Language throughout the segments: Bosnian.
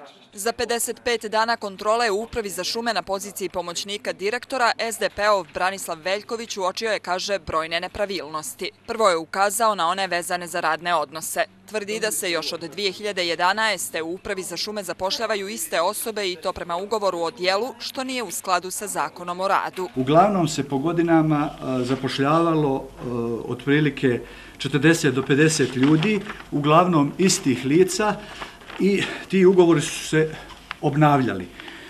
Za 55 dana kontrole u Upravi za šume na poziciji pomoćnika direktora, SDP-ov Branislav Veljković uočio je, kaže, brojne nepravilnosti. Prvo je ukazao na one vezane za radne odnose. Tvrdi da se još od 2011. u Upravi za šume zapošljavaju iste osobe i to prema ugovoru o djelu, što nije u skladu sa zakonom o radu. Uglavnom se po godinama zapošljavalo otprilike 40 do 50 ljudi, uglavnom istih lica, i ti ugovori su se obnavljali.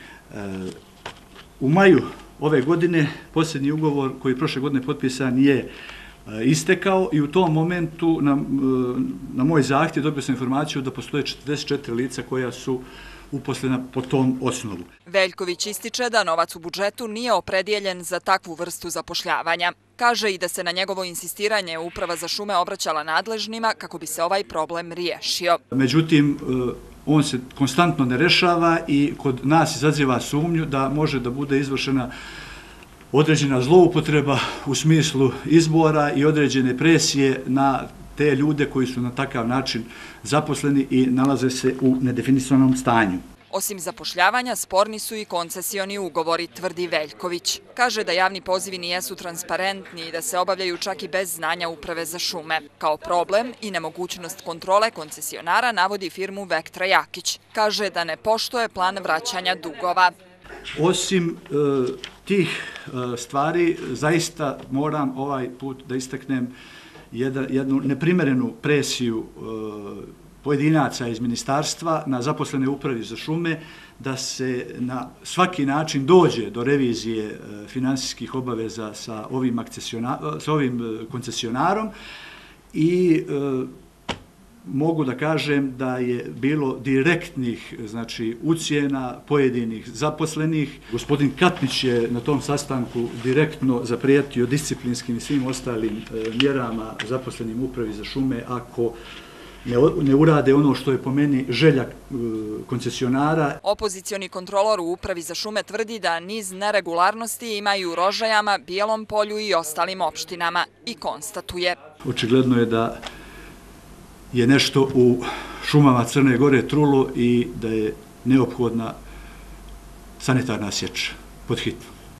U maju ove godine posljednji ugovor koji je prošle godine potpisan je istekao i u tom momentu na moj zahtjev dobio sam informaciju da postoje 44 lica koja su uposlena po tom osnovu. Veljković ističe da novac u budžetu nije opredijeljen za takvu vrstu zapošljavanja. Kaže i da se na njegovo insistiranje Uprava za šume obraćala nadležnima kako bi se ovaj problem riješio. Međutim, on se konstantno ne rešava i kod nas izaziva sumnju da može da bude izvršena određena zloupotreba u smislu izbora i određene presije na te ljude koji su na takav način zaposleni i nalaze se u nedefinisanom stanju. Osim zapošljavanja, sporni su i koncesioni ugovori, tvrdi Veljković. Kaže da javni pozivi nijesu transparentni i da se obavljaju čak i bez znanja Uprave za šume. Kao problem i nemogućnost kontrole koncesionara navodi firmu Vektra Jakić. Kaže da ne poštuje plan vraćanja dugova. Osim tih stvari, zaista moram ovaj put da istaknem jednu neprimerenu presiju pojedinaca iz ministarstva na zaposlene Upravi za šume, da se na svaki način dođe do revizije finansijskih obaveza sa ovim koncesionarom i mogu da kažem da je bilo direktnih, znači, ucjena pojedinih zaposlenih. Gospodin Katnić je na tom sastanku direktno zaprijetio disciplinskim i svim ostalim mjerama zaposlenim Upravi za šume ako ne urade ono što je po meni želja koncesionara. Opozicioni kontrolor u Upravi za šume tvrdi da niz neregularnosti imaju u Rožajama, Bijelom Polju i ostalim opštinama i konstatuje. Očigledno je da je nešto u šumama Crne Gore trulo i da je neophodna sanitarna sječa pod hitno.